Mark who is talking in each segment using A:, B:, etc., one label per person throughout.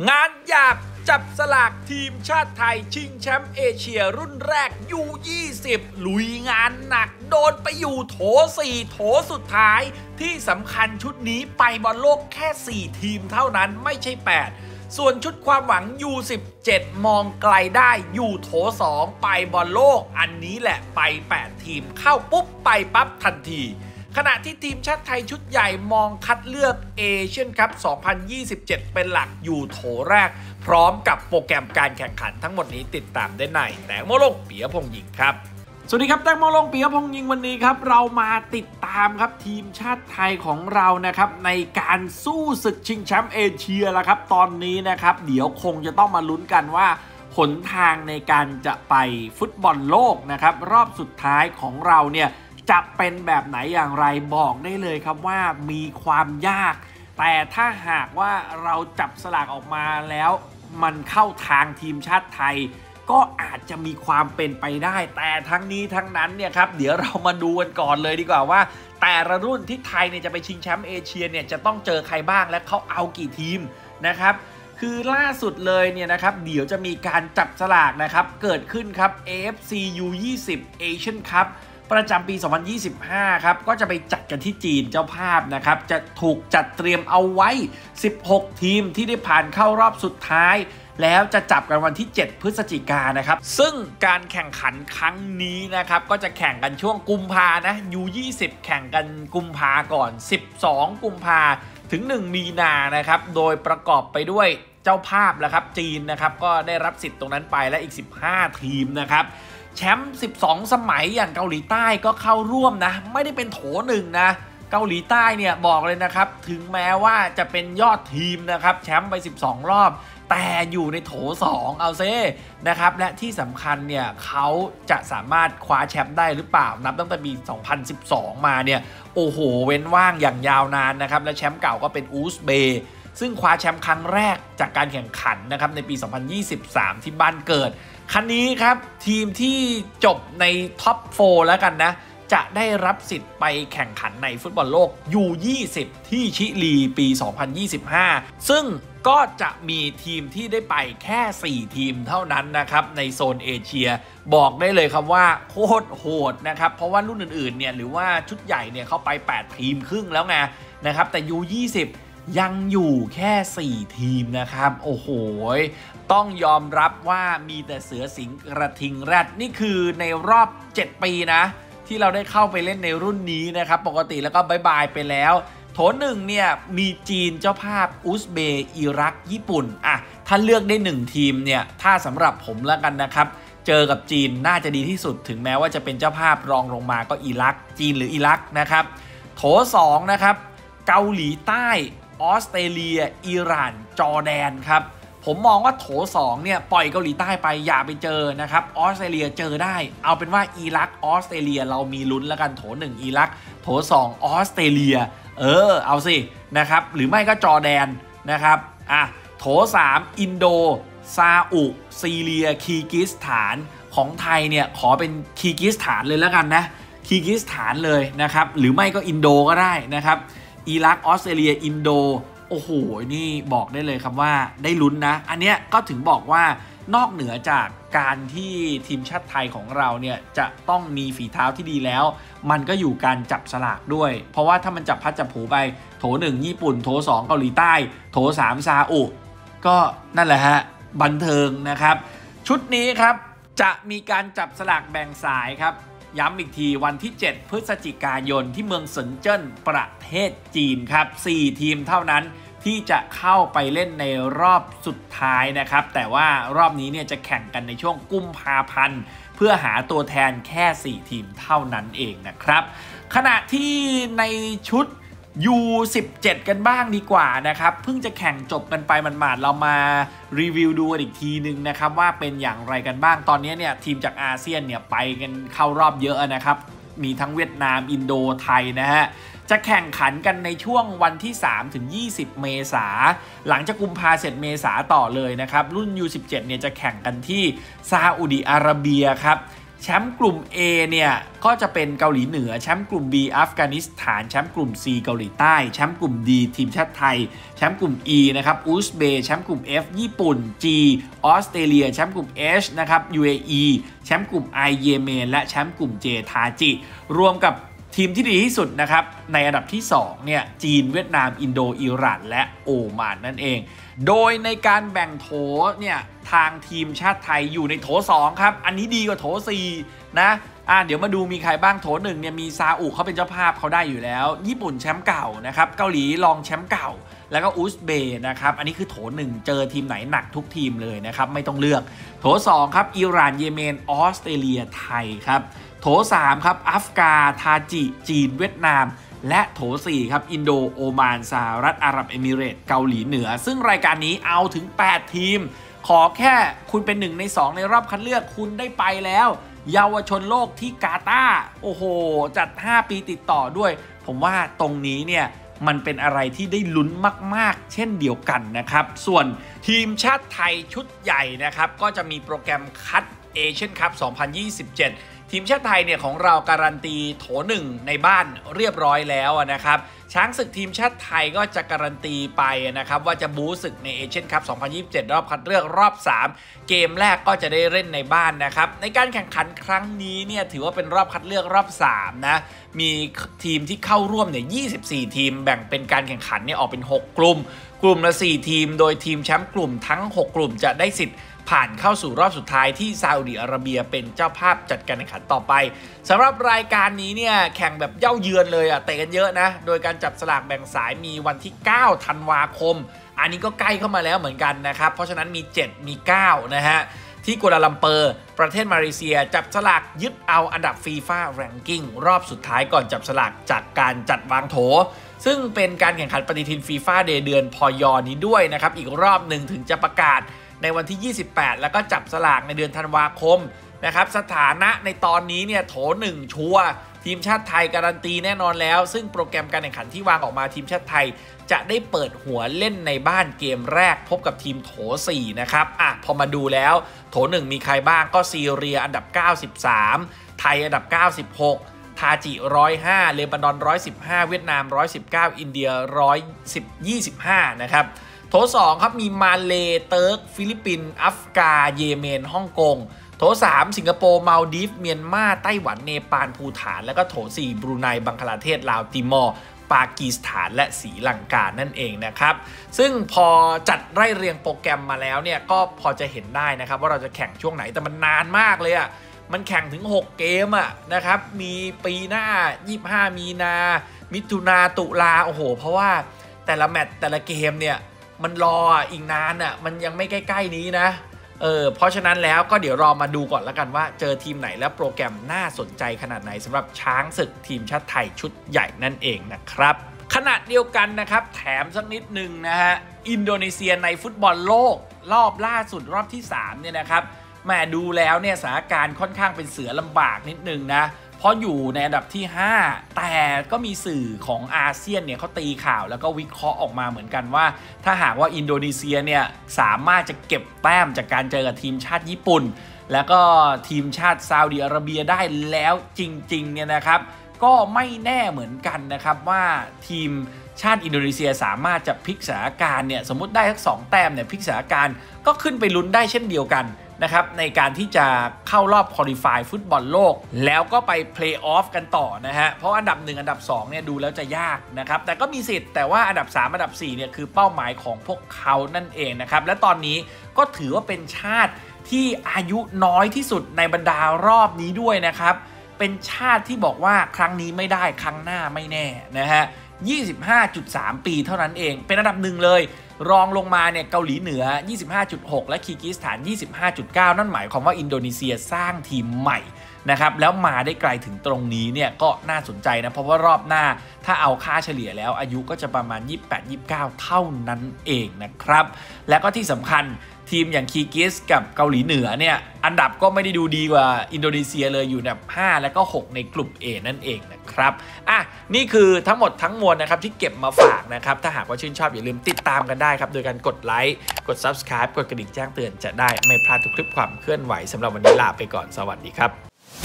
A: งานหยาบจับสลากทีมชาติไทยชิงแชมป์เอเชียรุ่นแรกU20ลุยงานหนักโดนไปอยู่โถ4โถสุดท้ายที่สำคัญชุดนี้ไปบอลโลกแค่4ทีมเท่านั้นไม่ใช่8ส่วนชุดความหวังU17มองไกลได้อยู่โถ2ไปบอลโลกอันนี้แหละไป8ทีมเข้าปุ๊บไปปั๊บทันทีขณะที่ทีมชาติไทยชุดใหญ่มองคัดเลือกเอเชียนคัพ 2027 เป็นหลักอยู่โถแรกพร้อมกับโปรแกรมการแข่งขันทั้งหมดนี้ติดตามได้ในแตงโมลงปิยพงษ์ยิงครับสวัสดีครับแตงโมลงปิยพงษ์ยิงวันนี้ครับเรามาติดตามครับทีมชาติไทยของเรานะครับในการสู้ศึกชิงแชมป์เอเชียแล้วครับตอนนี้นะครับเดี๋ยวคงจะต้องมาลุ้นกันว่าหนทางในการจะไปฟุตบอลโลกนะครับรอบสุดท้ายของเราเนี่ยจะเป็นแบบไหนอย่างไรบอกได้เลยครับว่ามีความยากแต่ถ้าหากว่าเราจับสลากออกมาแล้วมันเข้าทางทีมชาติไทยก็อาจจะมีความเป็นไปได้แต่ทั้งนี้ทั้งนั้นเนี่ยครับเดี๋ยวเรามาดูกันก่อนเลยดีกว่าว่าแต่ละรุ่นที่ไทยเนี่ยจะไปชิงแชมป์เอเชียเนี่ยจะต้องเจอใครบ้างและเขาเอากี่ทีมนะครับคือล่าสุดเลยเนี่ยนะครับเดี๋ยวจะมีการจับสลากนะครับเกิดขึ้นครับ AFC U20 Asian Cupประจำปี 2025 ครับก็จะไปจัดกันที่จีนเจ้าภาพนะครับจะถูกจัดเตรียมเอาไว้16ทีมที่ได้ผ่านเข้ารอบสุดท้ายแล้วจะจับกันวันที่7พฤศจิกายนนะครับซึ่งการแข่งขันครั้งนี้นะครับก็จะแข่งกันช่วงกุมภานะ U20 แข่งกันกุมภาก่อน12กุมภาถึง1มีนานะครับโดยประกอบไปด้วยเจ้าภาพแล้วครับจีนนะครับก็ได้รับสิทธิ์ตรงนั้นไปและอีก15ทีมนะครับแชมป์12สมัยอย่างเกาหลีใต้ก็เข้าร่วมนะไม่ได้เป็นโถ1นะเกาหลีใต้เนี่ยบอกเลยนะครับถึงแม้ว่าจะเป็นยอดทีมนะครับแชมป์ไป12รอบแต่อยู่ในโถ2เอาเซ่นะครับและที่สำคัญเนี่ยเขาจะสามารถคว้าแชมป์ได้หรือเปล่านับตั้งแต่ปี 2012 มาเนี่ยโอ้โหเว้นว่างอย่างยาวนานนะครับและแชมป์เก่าก็เป็นอูซเบย์ซึ่งคว้าแชมป์ครั้งแรกจากการแข่งขันนะครับในปี 2023 ที่บ้านเกิดคันนี้ครับทีมที่จบในท็อป4แล้วกันนะจะได้รับสิทธิ์ไปแข่งขันในฟุตบอลโลก U20 ที่ชิลีปี 2025 ซึ่งก็จะมีทีมที่ได้ไปแค่4ทีมเท่านั้นนะครับในโซนเอเชียบอกได้เลยครับว่าโคตรโหดนะครับเพราะว่ารุ่นอื่นๆเนี่ยหรือว่าชุดใหญ่เนี่ยเข้าไป8ทีมครึ่งแล้วไงนะครับแต่ U20 ยังอยู่แค่4ทีมนะครับโอ้โหต้องยอมรับว่ามีแต่เสือสิงห์กระทิงแรดนี่คือในรอบ7ปีนะที่เราได้เข้าไปเล่นในรุ่นนี้นะครับปกติแล้วก็บายไปแล้วโถ1เนี่ยมีจีนเจ้าภาพอุซเบย์อิรักญี่ปุ่นอ่ะถ้าเลือกได้1ทีมเนี่ยถ้าสำหรับผมแล้วกันนะครับเจอกับจีนน่าจะดีที่สุดถึงแม้ว่าจะเป็นเจ้าภาพรองลงมาก็อิรักจีนหรืออิรักนะครับโถ2นะครับเกาหลีใต้ออสเตรเลียอิหร่านจอร์แดนครับผมมองว่าโถ2เนี่ยปล่อยเกาหลีใต้ไปอย่าไปเจอนะครับออสเตรเลียเจอได้เอาเป็นว่าอิรักออสเตรเลียเรามีลุ้นแล้วกันโถ1อิรักโถ2ออสเตรเลียเอาสินะครับหรือไม่ก็จอร์แดนนะครับโถ3อินโดซาอุซีเรียคีร์กิสถานของไทยเนี่ยขอเป็นคีร์กิสถานเลยแล้วกันนะคีร์กิสถานเลยนะครับหรือไม่ก็อินโดก็ได้นะครับอิรักออสเตรเลียอินโดโอ้โหนี่บอกได้เลยครับว่าได้ลุ้นนะอันเนี้ยก็ถึงบอกว่านอกเหนือจากการที่ทีมชาติไทยของเราเนี่ยจะต้องมีฝีเท้าที่ดีแล้วมันก็อยู่การจับสลากด้วยเพราะว่าถ้ามันจับพัดจับผูไปโถ1ญี่ปุ่นโถ2เกาหลีใต้โถ3ซาอุก็นั่นแหละฮะบันเทิงนะครับชุดนี้ครับจะมีการจับสลากแบ่งสายครับย้ำอีกทีวันที่7พฤศจิกายนที่เมืองเซินเจิ้นประเทศจีนครับ4ทีมเท่านั้นที่จะเข้าไปเล่นในรอบสุดท้ายนะครับแต่ว่ารอบนี้เนี่ยจะแข่งกันในช่วงกุมภาพันธ์เพื่อหาตัวแทนแค่4ทีมเท่านั้นเองนะครับขณะที่ในชุด U17 กันบ้างดีกว่านะครับเพิ่งจะแข่งจบกันไปหมาดๆเรามารีวิวดูอีกทีนึงนะครับว่าเป็นอย่างไรกันบ้างตอนนี้เนี่ยทีมจากอาเซียนเนี่ยไปกันเข้ารอบเยอะนะครับมีทั้งเวียดนามอินโดไทยนะฮะจะแข่งขันกันในช่วงวันที่3ถึง20เมษาหลังจากกุมภาเสร็จเมษาต่อเลยนะครับรุ่น U17 เนี่ยจะแข่งกันที่ซาอุดิอาระเบียครับแชมป์กลุ่ม A เนี่ยก็จะเป็นเกาหลีเหนือแชมป์กลุ่ม B อัฟกานิสถานแชมป์กลุ่ม C เกาหลีใต้แชมป์กลุ่ม D ทีมชาติไทยแชมป์กลุ่ม E นะครับอุซเบย์แชมป์กลุ่ม F ญี่ปุ่น G ออสเตรเลียแชมป์กลุ่ม H นะครับ UAE แชมป์กลุ่ม I เยเมนและแชมป์กลุ่ม J ทาจิรวมกับทีมที่ดีที่สุดนะครับในอันดับที่2เนี่ยจีนเวียดนามอินโดอิหร่านและโอมานนั่นเองโดยในการแบ่งโถเนี่ยทางทีมชาติไทยอยู่ในโถ2ครับอันนี้ดีกว่าโถ4นะเดี๋ยวมาดูมีใครบ้างโถ1เนี่ยมีซาอุเขาเป็นเจ้าภาพเขาได้อยู่แล้วญี่ปุ่นแชมป์เก่านะครับเกาหลีรองแชมป์เก่าแล้วก็อุซเบย์นะครับอันนี้คือโถ1เจอทีมไหนหนักทุกทีมเลยนะครับไม่ต้องเลือกโถ2ครับอิหร่านเยเมนออสเตรเลียไทยครับโถ3ครับอัฟกาทาจิจีนเวียดนามและโถ4ครับอินโดโอมานสหรัฐอาหรับเอมิเรตส์เกาหลีเหนือซึ่งรายการนี้เอาถึง8ทีมขอแค่คุณเป็น1ใน2ในรอบคัดเลือกคุณได้ไปแล้วเยาวชนโลกที่กาตาร์โอ้โหจัด5ปีติดต่อด้วยผมว่าตรงนี้เนี่ยมันเป็นอะไรที่ได้ลุ้นมากๆเช่นเดียวกันนะครับส่วนทีมชาติไทยชุดใหญ่นะครับก็จะมีโปรแกรมคัดเอเชียนคัพ 2027 ทีมชาติไทยเนี่ยของเราการันตีโถ1ในบ้านเรียบร้อยแล้วนะครับช้างศึกทีมชาติไทยก็จะการันตีไปนะครับว่าจะบู๊ศึกในเอเชียนคัพ 2027 รอบคัดเลือกรอบ3เกมแรกก็จะได้เล่นในบ้านนะครับในการแข่งขันครั้งนี้เนี่ยถือว่าเป็นรอบคัดเลือกรอบ3นะมีทีมที่เข้าร่วมเนี่ย24ทีมแบ่งเป็นการแข่งขันเนี่ยออกเป็น6กลุ่มละ4ทีมโดยทีมแชมป์กลุ่มทั้ง6กลุ่มจะได้สิทธิ์ผ่านเข้าสู่รอบสุดท้ายที่ซาอุดิอาระเบียเป็นเจ้าภาพจัดการแข่งขันต่อไปสำหรับรายการนี้เนี่ยแข่งแบบเย่าเยือนเลยเตะกันเยอะนะโดยการจับสลากแบ่งสายมีวันที่9ธันวาคมอันนี้ก็ใกล้เข้ามาแล้วเหมือนกันนะครับเพราะฉะนั้นมี7มี9นะฮะที่กัวลาลัมเปอร์ประเทศมาเลเซียจับสลากยึดเอาอันดับ FIFA Ranking รอบสุดท้ายก่อนจับสลากจากการจัดวางโถซึ่งเป็นการแข่งขันปฏิทิน FIFA Day เดือนพยนี้ด้วยนะครับอีกรอบหนึ่งถึงจะประกาศในวันที่ 28 แล้วก็จับสลากในเดือนธันวาคมนะครับสถานะในตอนนี้เนี่ยโถ1ชัวร์ทีมชาติไทยการันตีแน่นอนแล้วซึ่งโปรแกรมการแข่งขันที่วางออกมาทีมชาติไทยจะได้เปิดหัวเล่นในบ้านเกมแรกพบกับทีมโถ4นะครับพอมาดูแล้วโถ1มีใครบ้างก็ซีเรียอันดับ93ไทยอันดับ96ทาจิ105เลบานอน115เวียดนาม119อินเดีย125นะครับโถ2ครับมีมาเลเติร์กฟิลิปปินส์อัฟกาเยเมนฮ่องกงโถ3สิงคโปร์มาลดีฟเมียนมาไต้หวันเนปาลภูฏานแล้วก็โถ4บรูไนบังคลาเทศลาวติมอร์ปากีสถานและศรีลังกานั่นเองนะครับซึ่งพอจัดไล่เรียงโปรแกรมมาแล้วเนี่ยก็พอจะเห็นได้นะครับว่าเราจะแข่งช่วงไหนแต่มันนานมากเลยมันแข่งถึง6เกมนะครับมีปีหน้า25มีนามิถุนาตุลาโอ้โหเพราะว่าแต่ละแมตช์แต่ละเกมเนี่ยมันรออีกนานมันยังไม่ใกล้ๆนี้นะเพราะฉะนั้นแล้วก็เดี๋ยวรอมาดูก่อนแล้วกันว่าเจอทีมไหนและโปรแกรมน่าสนใจขนาดไหนสำหรับช้างศึกทีมชาติไทยชุดใหญ่นั่นเองนะครับขณะเดียวกันนะครับแถมสักนิดนึงนะฮะอินโดนีเซียในฟุตบอลโลกรอบล่าสุดรอบที่3เนี่ยนะครับแม่ดูแล้วเนี่ยสถานการณ์ค่อนข้างเป็นเสือลำบากนิดนึงนะเพราะอยู่ในอันดับที่5แต่ก็มีสื่อของอาเซียนเนี่ยเขาตีข่าวแล้วก็วิเคราะห์ออกมาเหมือนกันว่าถ้าหากว่าอินโดนีเซียเนี่ยสามารถจะเก็บแต้มจากการเจอกับทีมชาติญี่ปุ่นแล้วก็ทีมชาติซาอุดิอาระเบียได้แล้วจริงๆเนี่ยนะครับก็ไม่แน่เหมือนกันนะครับว่าทีมชาติอินโดนีเซียสามารถจะพลิกสถานการณ์เนี่ยสมมติได้ทั้ง2แต้มเนี่ยพลิกสถานการณ์ก็ขึ้นไปลุ้นได้เช่นเดียวกันนะครับในการที่จะเข้ารอบควอลิฟายฟุตบอลโลกแล้วก็ไปเพลย์ออฟกันต่อนะฮะเพราะอันดับ1อันดับ2เนี่ยดูแล้วจะยากนะครับแต่ก็มีสิทธิ์แต่ว่าอันดับ3อันดับ4เนี่ยคือเป้าหมายของพวกเขานั่นเองนะครับและตอนนี้ก็ถือว่าเป็นชาติที่อายุน้อยที่สุดในบรรดารอบนี้ด้วยนะครับเป็นชาติที่บอกว่าครั้งนี้ไม่ได้ครั้งหน้าไม่แน่นะฮะ 25.3 ปีเท่านั้นเองเป็นอันดับ1เลยรองลงมาเนี่ยเกาหลีเหนือ 25.6 และคีร์กิสถาน 25.9 นั่นหมายความว่าอินโดนีเซียสร้างทีมใหม่นะครับแล้วมาได้ไกลถึงตรงนี้เนี่ยก็น่าสนใจนะเพราะว่ารอบหน้าถ้าเอาค่าเฉลี่ยแล้วอายุก็จะประมาณ 28-29 เท่านั้นเองนะครับแล้วก็ที่สำคัญทีมอย่างคีร์กิสกับเกาหลีเหนือเนี่ยอันดับก็ไม่ได้ดูดีกว่าอินโดนีเซียเลยอยู่อันดับ5และก็6ในกลุ่ม A นั่นเองนะครับนี่คือทั้งหมดทั้งมวลนะครับที่เก็บมาฝากนะครับถ้าหากว่าชื่นชอบอย่าลืมติดตามกันได้ครับโดยการกดไลค์กด Subscribe กดกระดิ่งแจ้งเตือนจะได้ไม่พลาดทุกคลิปความเคลื่อนไหวสำหรับวันนี้ลาไปก่อนสวัสดีครับ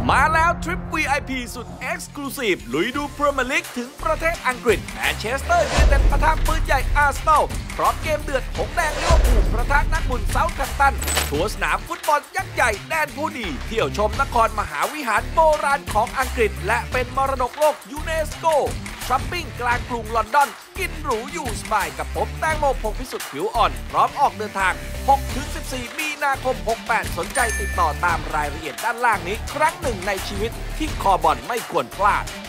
A: มาแล้วทริป VIP สุด Exclusive ลุยดูพรีเมียร์ลีกถึงประเทศอังกฤษแมนเชสเตอร์ยูไนเต็ดปะทะปืนใหญ่อาร์เซนอลพร้อมเกมเดือดหงแดงลิเวอร์พูลประทะนักบุญเซาท์แฮมป์ตันทัวร์สนามฟุตบอลยักษ์ใหญ่แดนผู้ดีเที่ยวชมนครมหาวิหารโบราณของอังกฤษและเป็นมรดกโลกยูเนสโกช้อปปิ้งกลางกรุงลอนดอนกินหรูอยู่สบายกับผมแตงโมพงษ์พิสุทธิ์ผิวอ่อนพร้อมออกเดินทาง 6-14 มีนาคม 68 สนใจติดต่อตามรายละเอียดด้านล่างนี้ครั้งหนึ่งในชีวิตที่คอบอลไม่ควรพลาด